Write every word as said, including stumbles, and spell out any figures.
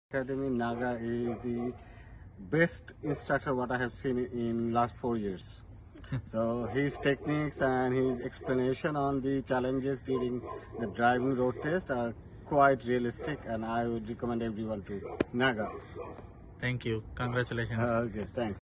Academy Naga is the best instructor what I have seen in last four years. So his techniques and his explanation on the challenges during the driving road test are quite realistic, and I would recommend everyone to Naga. Thank you. Congratulations. Uh, okay, thanks.